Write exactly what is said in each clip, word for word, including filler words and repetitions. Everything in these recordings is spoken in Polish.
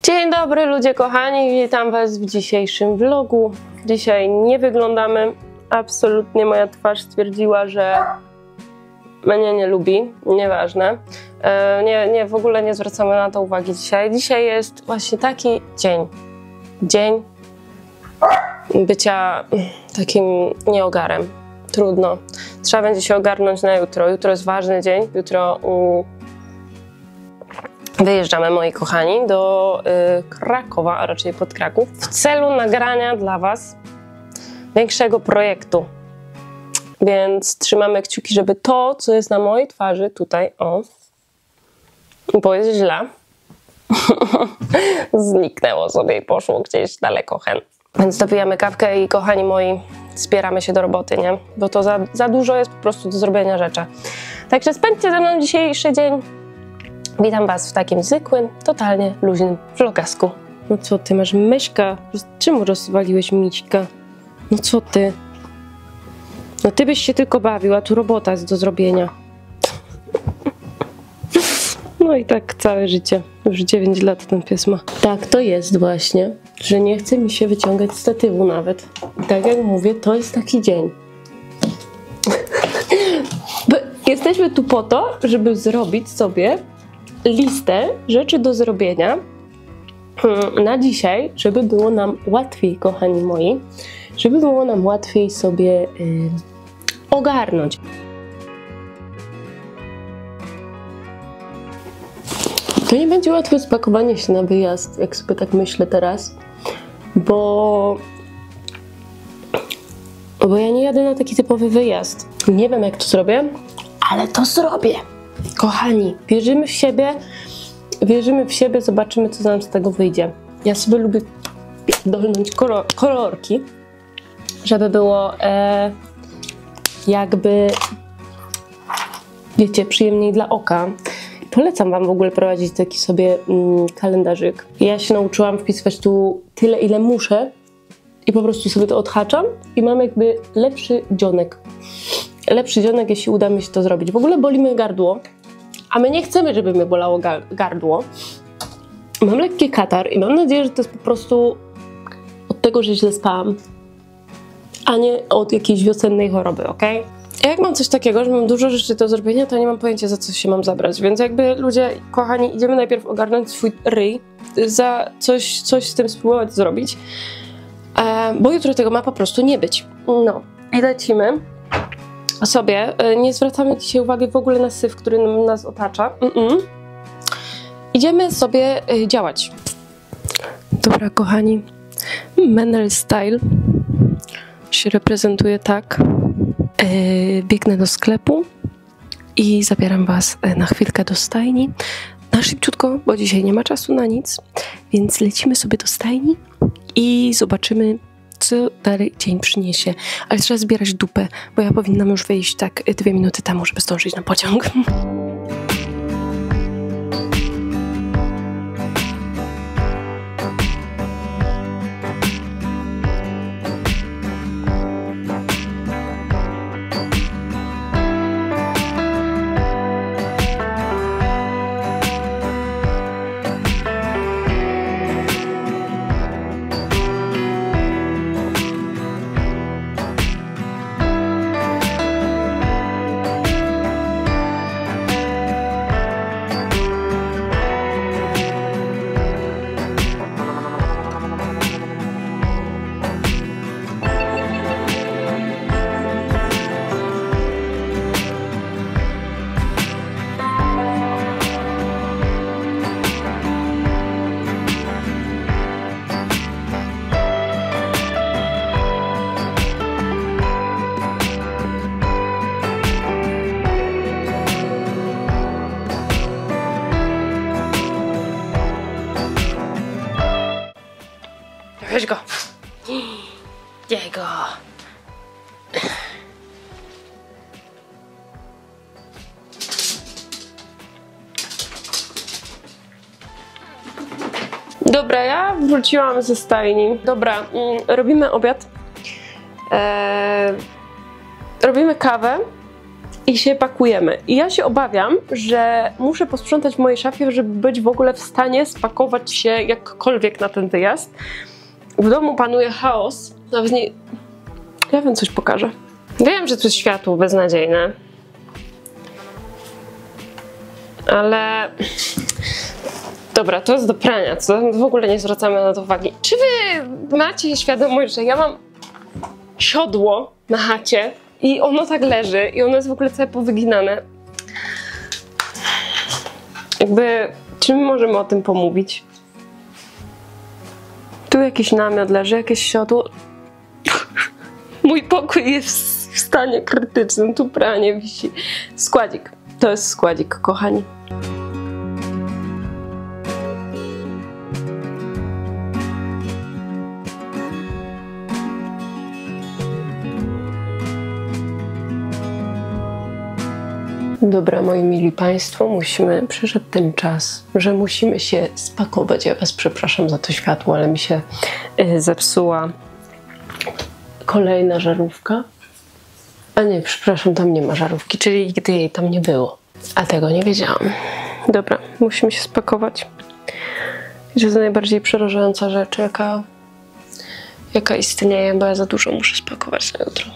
Dzień dobry ludzie kochani, witam was w dzisiejszym vlogu. Dzisiaj nie wyglądamy, absolutnie moja twarz stwierdziła, że mnie nie lubi, nieważne. E, nie, nie, w ogóle nie zwracamy na to uwagi dzisiaj. Dzisiaj jest właśnie taki dzień, dzień bycia takim nieogarem. Trudno. Trzeba będzie się ogarnąć na jutro. Jutro jest ważny dzień, jutro um, wyjeżdżamy, moi kochani, do y, Krakowa, a raczej pod Kraków, w celu nagrania dla was większego projektu. Więc trzymamy kciuki, żeby to, co jest na mojej twarzy tutaj, o, bo jest źle, zniknęło sobie i poszło gdzieś daleko hen. Więc dopijamy kawkę i kochani moi, zbieramy się do roboty, nie? Bo to za, za dużo jest po prostu do zrobienia rzeczy. Także spędźcie ze mną dzisiejszy dzień. Witam was w takim zwykłym, totalnie luźnym vlogasku. No co ty, masz myszka? Czemu rozwaliłeś miśka? No co ty? No ty byś się tylko bawił, a tu robota jest do zrobienia. No i tak całe życie. Już dziewięć lat ten pies ma. Tak to jest właśnie, że nie chce mi się wyciągać statywu nawet. I tak jak mówię, to jest taki dzień. Jesteśmy tu po to, żeby zrobić sobie listę rzeczy do zrobienia na dzisiaj, żeby było nam łatwiej, kochani moi, żeby było nam łatwiej sobie yy, ogarnąć. To nie będzie łatwe spakowanie się na wyjazd, jak sobie tak myślę teraz, bo, bo ja nie jadę na taki typowy wyjazd. Nie wiem, jak to zrobię, ale to zrobię. Kochani, wierzymy w siebie, wierzymy w siebie, zobaczymy, co nam z tego wyjdzie. Ja sobie lubię dolnąć kolor, kolorki, żeby było e, jakby, wiecie, przyjemniej dla oka. Polecam wam w ogóle prowadzić taki sobie mm, kalendarzyk. Ja się nauczyłam wpisywać tu tyle, ile muszę i po prostu sobie to odhaczam i mam jakby lepszy dzionek. Lepszy dzionek, jeśli uda mi się to zrobić. W ogóle boli mnie gardło, a my nie chcemy, żeby mnie bolało gardło. Mam lekki katar i mam nadzieję, że to jest po prostu od tego, że źle spałam, a nie od jakiejś wiosennej choroby, ok? Jak mam coś takiego, że mam dużo rzeczy do zrobienia, to nie mam pojęcia, za co się mam zabrać. Więc jakby ludzie, kochani, idziemy najpierw ogarnąć swój ryj, za coś, coś z tym spróbować zrobić, e, bo jutro tego ma po prostu nie być. No i lecimy sobie. Nie zwracamy dzisiaj uwagi w ogóle na syf, który nas otacza. Mm -mm. Idziemy sobie działać. Dobra, kochani. Menel Style się reprezentuje tak. Yy, biegnę do sklepu i zabieram was na chwilkę do stajni. Na szybciutko, bo dzisiaj nie ma czasu na nic, więc lecimy sobie do stajni i zobaczymy, co dalej dzień przyniesie. Ale trzeba zbierać dupę, bo ja powinnam już wyjść tak dwie minuty temu, żeby zdążyć na pociąg. Weź go. Daj go. Dobra, ja wróciłam ze stajni. Dobra, mm, robimy obiad. Eee, robimy kawę i się pakujemy. I ja się obawiam, że muszę posprzątać w mojej szafie, żeby być w ogóle w stanie spakować się jakkolwiek na ten wyjazd. W domu panuje chaos. Nawet nie... Ja wiem, coś pokażę. Wiem, że to jest światło beznadziejne. Ale... Dobra, to jest do prania, co w ogóle nie zwracamy na to uwagi. Czy wy macie świadomość, że ja mam siodło na chacie i ono tak leży i ono jest w ogóle całe powyginane? Jakby, czy my możemy o tym pomówić? Tu jakiś namiot leży, jakieś siodło. Mój pokój jest w stanie krytycznym, tu pranie wisi. Składzik, to jest składzik, kochani. Dobra, moi mili Państwo, musimy, przyszedł ten czas, że musimy się spakować. Ja Was przepraszam za to światło, ale mi się y, zepsuła kolejna żarówka. A nie, przepraszam, tam nie ma żarówki, czyli nigdy jej tam nie było. A tego nie wiedziałam. Dobra, musimy się spakować. I to jest najbardziej przerażająca rzecz, jaka, jaka istnieje, bo ja za dużo muszę spakować na jutro.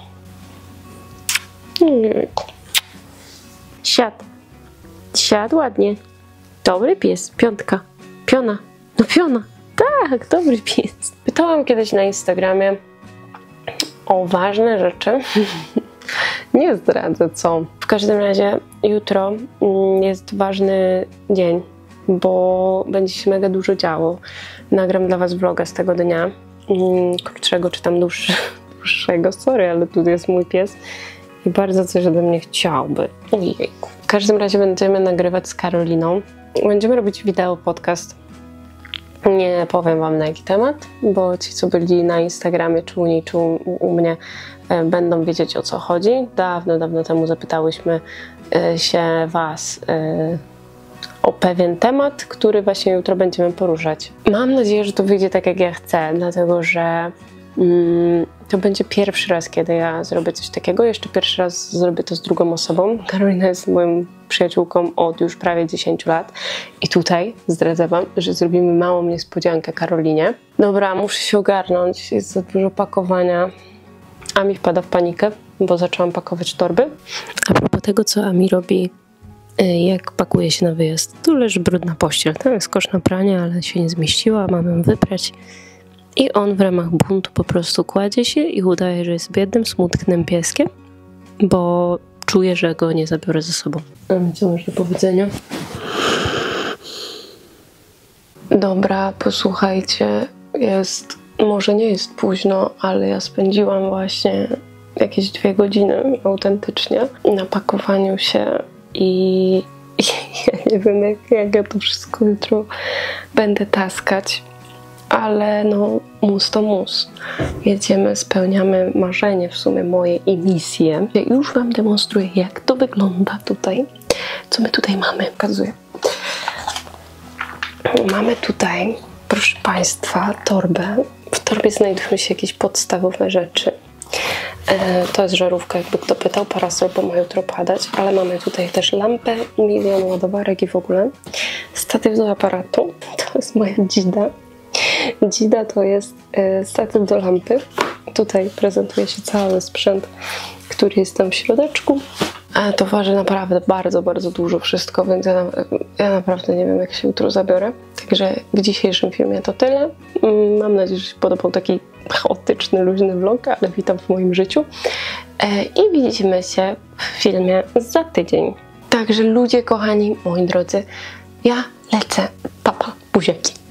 Jejku. Siad. Siad ładnie. Dobry pies. Piątka. Piona. No piona. Tak, dobry pies. Pytałam kiedyś na Instagramie o ważne rzeczy. Nie zdradzę co. W każdym razie jutro jest ważny dzień, bo będzie się mega dużo działo. Nagram dla Was vloga z tego dnia. Krótszego czy tam dłuższego. Sorry, ale tu jest mój pies. I bardzo coś ode mnie chciałby. Ojejku. W każdym razie będziemy nagrywać z Karoliną. Będziemy robić wideo podcast. Nie powiem Wam na jaki temat, bo ci, co byli na Instagramie, czy u niej, czy u, u mnie, e, będą wiedzieć, o co chodzi. Dawno, dawno temu zapytałyśmy e, się Was e, o pewien temat, który właśnie jutro będziemy poruszać. Mam nadzieję, że to wyjdzie tak, jak ja chcę, dlatego że mm, to będzie pierwszy raz, kiedy ja zrobię coś takiego. Jeszcze pierwszy raz zrobię to z drugą osobą. Karolina jest moją przyjaciółką od już prawie dziesięciu lat. I tutaj zdradzę Wam, że zrobimy małą niespodziankę Karolinie. Dobra, muszę się ogarnąć. Jest za dużo pakowania. Ami wpada w panikę, bo zaczęłam pakować torby. A propos tego, co Ami robi, jak pakuje się na wyjazd. Tu leży brudna pościel. Tam jest kosz na pranie, ale się nie zmieściła. Mam ją wyprać. I on w ramach buntu po prostu kładzie się i udaje, że jest biednym, smutnym pieskiem, bo czuje, że go nie zabiorę ze sobą. A co masz do powiedzenia? Dobra, posłuchajcie, jest, może nie jest późno, ale ja spędziłam właśnie jakieś dwie godziny autentycznie na pakowaniu się i ja nie wiem, jak, jak ja to wszystko jutro będę taskać. Ale no, mus to mus. Jedziemy, spełniamy marzenie w sumie moje i misje. Ja już Wam demonstruję, jak to wygląda tutaj. Co my tutaj mamy? Pokazuję. Mamy tutaj, proszę Państwa, torbę. W torbie znajdują się jakieś podstawowe rzeczy. E, to jest żarówka, jakby kto pytał, parasol, bo ma jutro padać, ale mamy tutaj też lampę, milion ładowarek i w ogóle. Statyw do aparatu. To jest moja dzida. Dzida to jest y, statyw do lampy. Tutaj prezentuje się cały sprzęt, który jest tam w środeczku. A to waży naprawdę bardzo, bardzo dużo wszystko, więc ja, na, ja naprawdę nie wiem, jak się jutro zabiorę. Także w dzisiejszym filmie to tyle. Mam nadzieję, że się podobał taki chaotyczny, luźny vlog, ale witam w moim życiu. E, I widzimy się w filmie za tydzień. Także ludzie kochani, moi drodzy, ja lecę. Papa, buziaki.